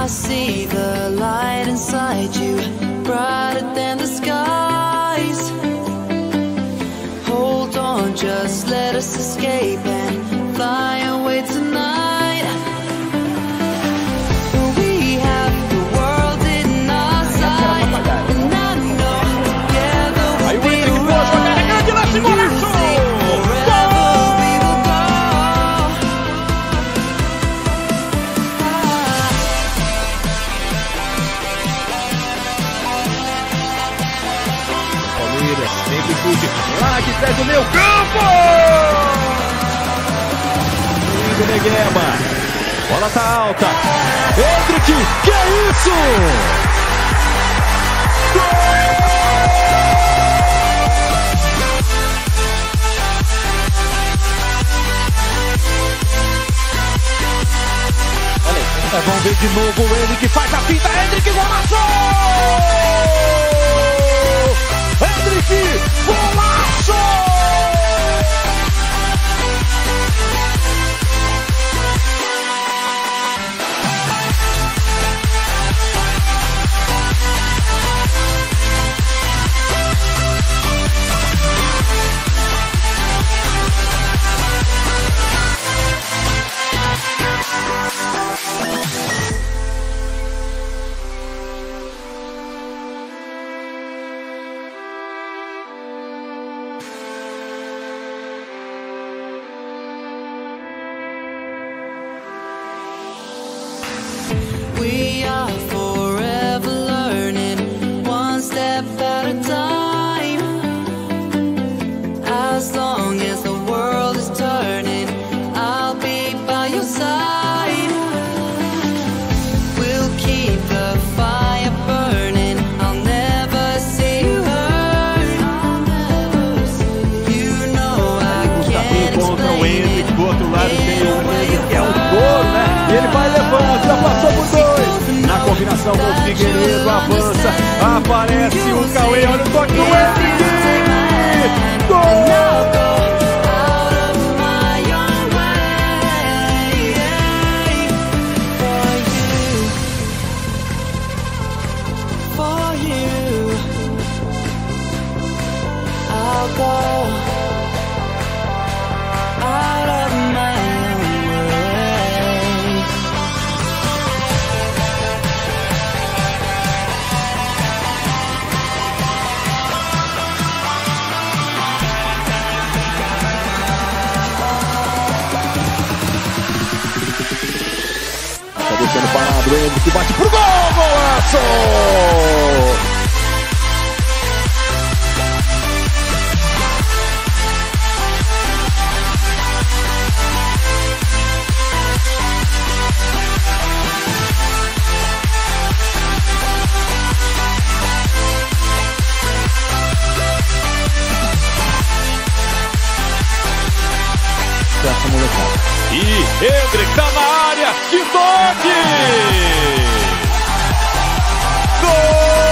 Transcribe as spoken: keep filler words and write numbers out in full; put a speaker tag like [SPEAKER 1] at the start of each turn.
[SPEAKER 1] see the light inside you, brighter than the skies. Hold on, just let us escape and fly away tonight. We have the world in our sight, and I know together we'll be right. Music forever we will go.
[SPEAKER 2] Palmeiras sempre chute lá de trás do meio campo. Lindo Negueba. Bola tá alta. Hendrick, que é isso? Olha aí, vamos ver de novo o Hendrick, faz a pinta, Hendrick, golaço! Hendrick, golaço!
[SPEAKER 1] We are forever learning, one step at a time. As long as the world is turning, I'll be by your side. We'll keep the fire burning, I'll never see you hurt. You know I can't explain it.
[SPEAKER 2] Do outro lado tem o Hendrick, que é um gol, né? E ele vai levando, já passou por dois. Na combinação com o Figueiredo, avança, aparece o Cauê, olha o toque do Hendrick! Gol! Tá deixando parado, o Hendrick bate pro gol, golaço! Essa molecada. E Hendrick tá na área, que toque! Gol!